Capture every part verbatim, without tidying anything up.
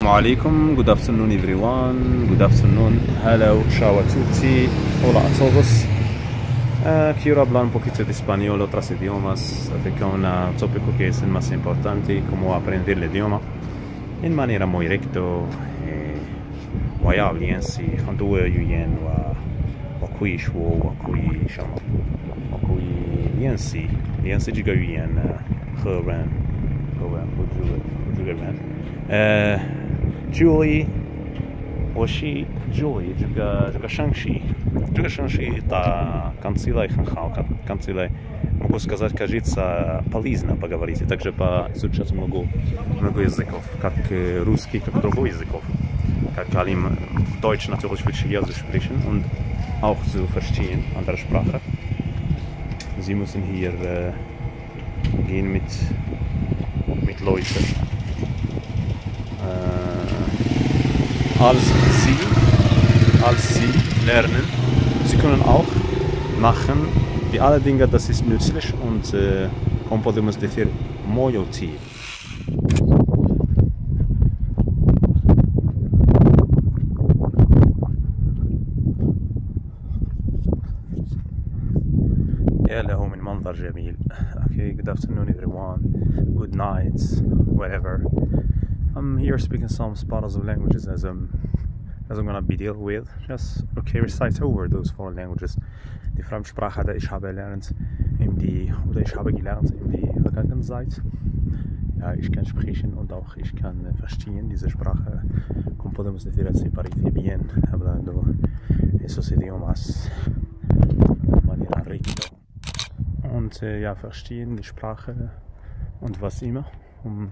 Assalamualaikum, good afternoon everyone, good afternoon, hello, ciao a tutti, hola a todos. Uh, quiero hablar un poquito de español, otros idiomas, acerca de un tópico que es el más importante, cómo aprender el idioma en manera muy recto. ويا لينسي خندوه يوين و وكوي شو وكوي شما وكوي لينسي لينسي جيجا يوين خران خران وجوه وجوه ران اه جولي وشي جولي جيجا جيجا шанши جيجا шанши та канцелай ханхал канцелай могу сказать, кажется, полезно поговорить и также поизучать много много языков, как русский, как другой языков. Как Kalim Deutsch natürlich viel schwer zu sprechen und auch zu verstehen, andere Sprache. Sie müssen hier äh, gehen mit, mit Leuten. Äh, als Sie, als Sie lernen, Sie können auch machen, die alle Dinge, das ist nützlich und äh, como podemos decir, muy útil. يا له من منظر جميل. Okay, good afternoon everyone, good night, whatever. I'm here speaking some Spanish languages as I'm as I'm gonna be deal with. Just okay, recite over those four languages. Die Fremdsprache, die ich habe gelernt, in die oder ich habe gelernt in die Vergangenheit. Ja, ich kann sprechen und auch ich kann äh, verstehen diese Sprache. Como podemos decir así, parece bien hablando esos idiomas de manera recta. Und äh, ja, verstehen die Sprache und was immer. Um,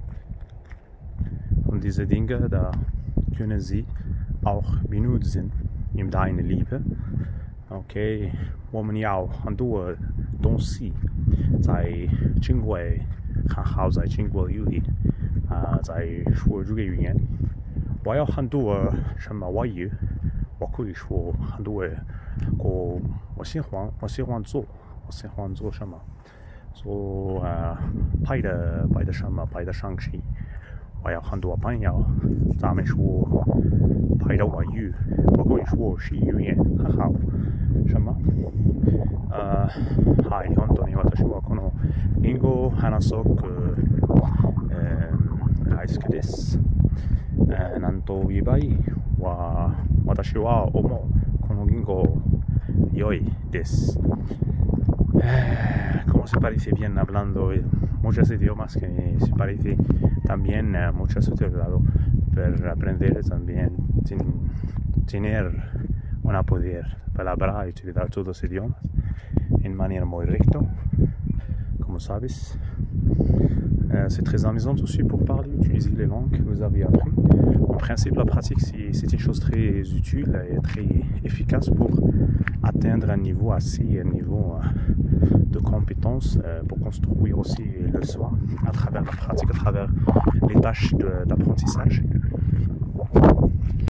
und diese Dinge, da können sie auch benutzen in deine Liebe. Okay, 我们要很多东西在中国很好，在中国有的啊，在说这个语言。我要很多什么外语，我可以说很多。我我喜欢，我喜欢做。我喜欢做什么？做呃拍的拍的什么？拍的上去。我有很多朋友，他们说拍的外语，我可以说是语言很好。什么？呃，はい、本当に私はこのリンゴを話すく、えー、大好きです。えー、なんと言えばいいは、私は思うこのリンゴ良いです。Como se parece bien hablando muchos idiomas, que se parece también uh, muchos utilizado para aprender también sin tener una poder palabra y utilizar todos los idiomas en manera muy recta, como sabes. Euh, c'est très amusant aussi pour parler, utiliser les langues que vous avez appris. En principe, la pratique, c'est une chose très utile et très efficace pour atteindre un niveau assez, un niveau de compétence euh, pour construire aussi le soi à travers la pratique, à travers les tâches d'apprentissage.